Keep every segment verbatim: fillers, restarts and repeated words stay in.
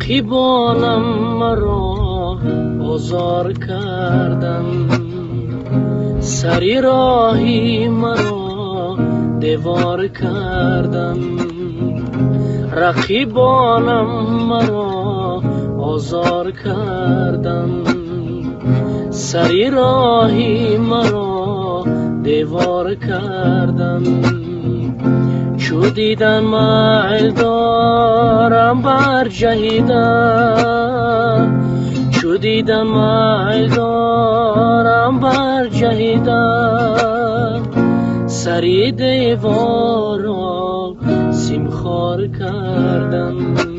رقیبانم مرا آزار کردن، سری راهی مرا دیوار کردن. رقیبانم مرا آزار کردن، سری راهی مرا دیوار کردن. چو دیدن میل دارم بر جهیدن، چو دیدن میل دارم بر جهیدن. سری دیوارا سیمخوار کردن،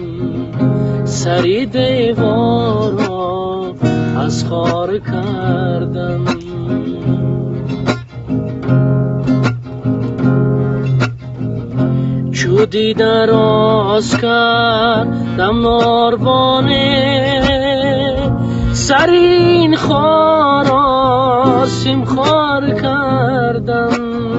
سری دیوارا از خار کردن. چو دیدن راست کردم ناروانه، سری این خارا سیمخوار کردن.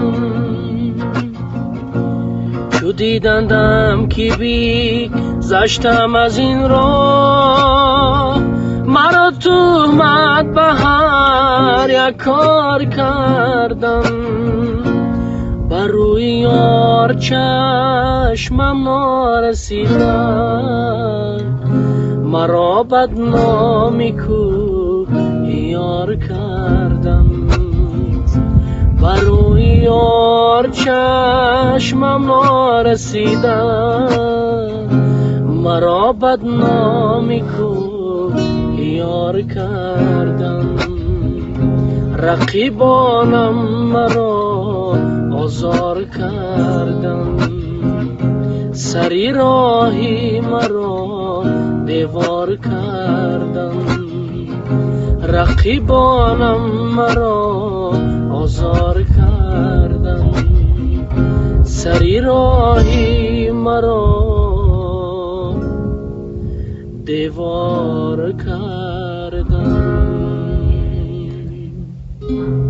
چو دیدندم که بی زشتم از این راه، مرا تهمت به هر یک کار کردن. بر روی یار چشمم نارسیدن، مرا بدنامی کو یار کردن. بر روی یار چشمم نارسیدن، مرا بدنامی کو یار کردن. رقیبانم مرا آزار کردن، سری راهی مرا دیوار کردن. رقیبانم مرا آزار کردن، سری راهی مرا دیوار کردن.